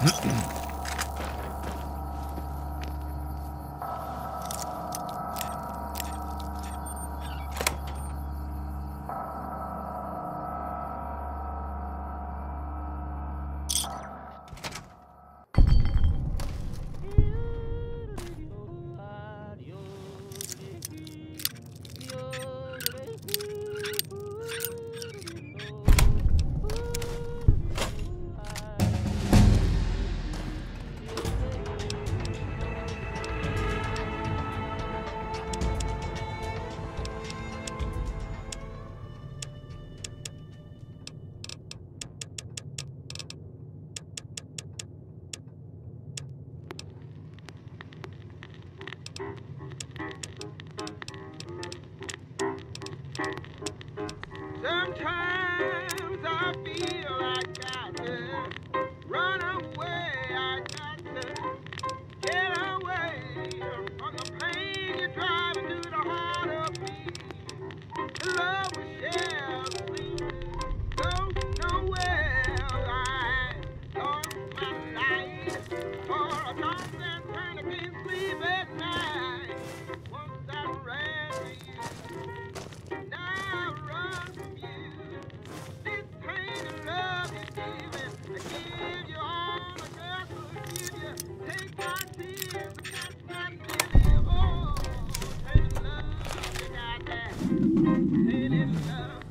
Sometimes I feel I got to run away, I got to get away from the pain you're driving to the heart of me. Love will share the sleep, goes nowhere. I lost my life for a toss and turn, I can't sleep at night. Once I ran to you, now I run from you. This pain and love you're giving, I give you all I got to give you. Take my tears, I got to give you. Oh, take love, you got that. Take love.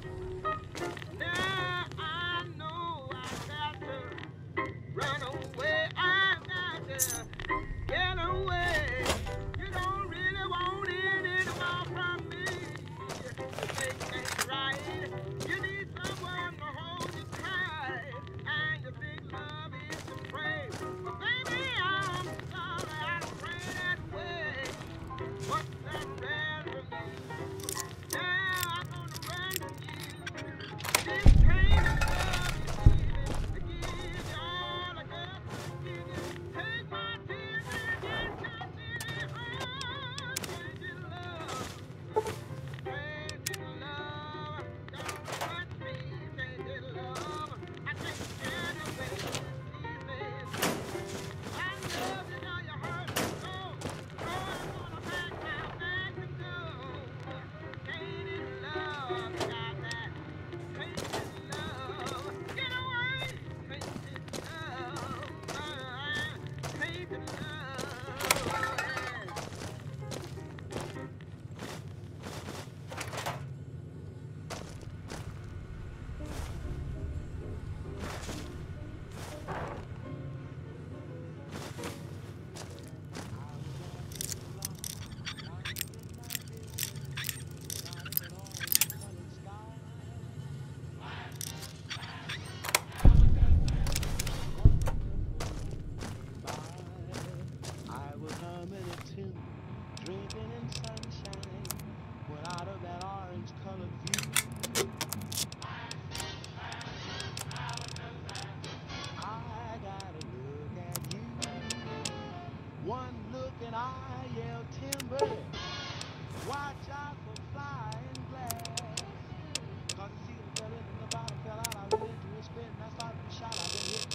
Now I know I got to run away. I got to get away. You don't really want it anymore from me. To make things right, you need someone to hold you tight, and your big love is to pray. But baby, I'm sorry I don't pray that way. Once I ran from you, now I'm gonna run from you. This pain and love you're giving, I give you all I got to give you. Take my tears and get your city home. Crazy love, crazy love, don't touch me, crazy love. I can't stand the way you see me. I love you, now you hurt me so. Oh, I'm gonna pack my bags and go. Crazy love, you got that. Crazy love, get away. Crazy love, crazy love. I was humming a tune, drinking in sunshine, when out of that orange-colored view, I got a look at you. One look and I yelled timber, watch out for flying glass. Cause the ceiling fell in and the bottom fell out. I went into a spin and I started to shout. I've been hit.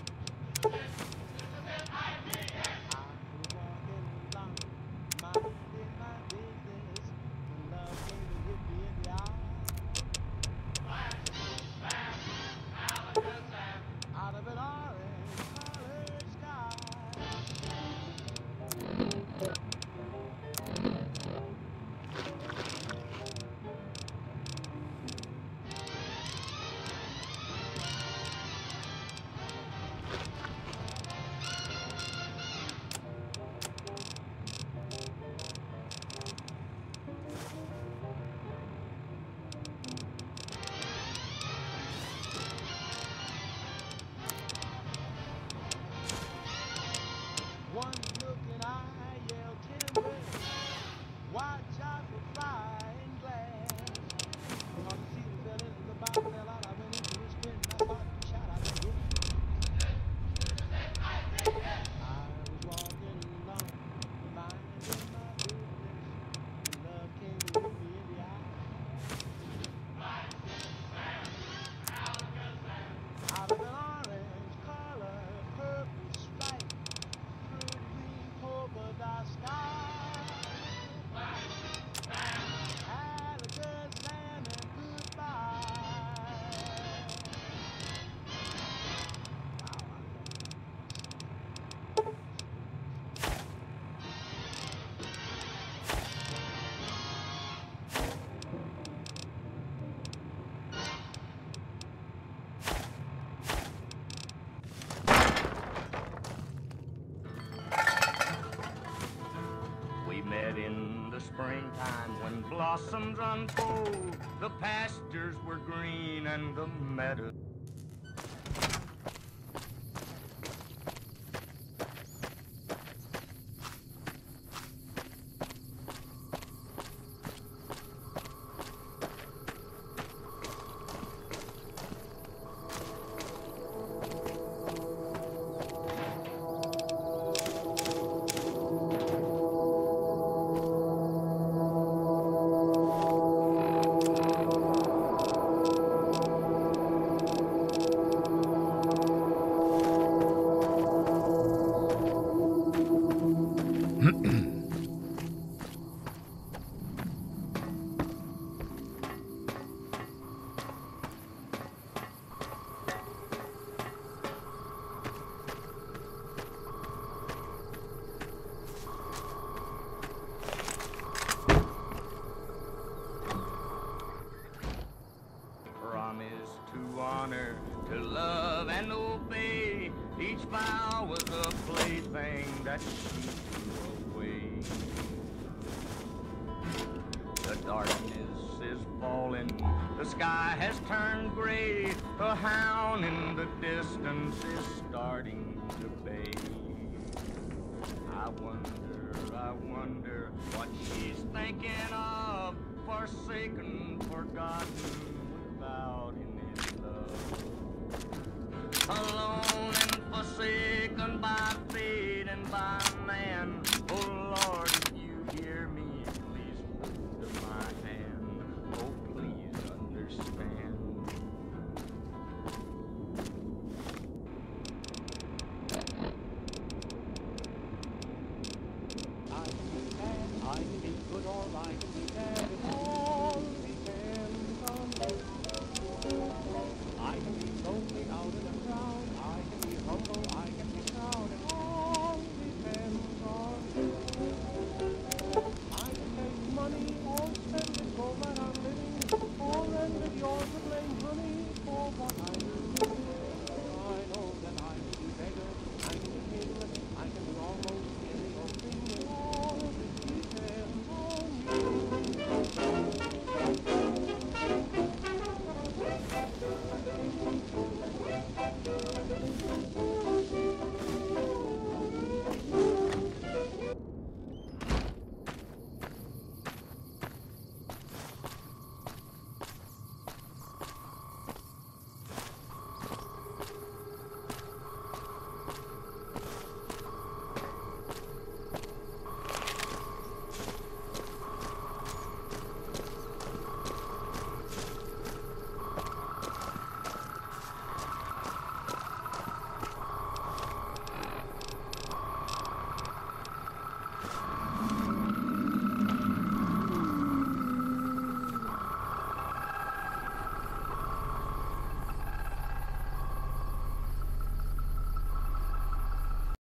I was walking along, minding my business, when love came and hit me in the eye. Out of an orange-colored sky. springtime when blossoms unfold. The pastures were green and the meadows. To honor, to love and obey. Each vow was a plaything that she threw away. The darkness is falling, the sky has turned gray. A hound in the distance is starting to bay. I wonder what she's thinking of, forsaken, forgotten, without any love.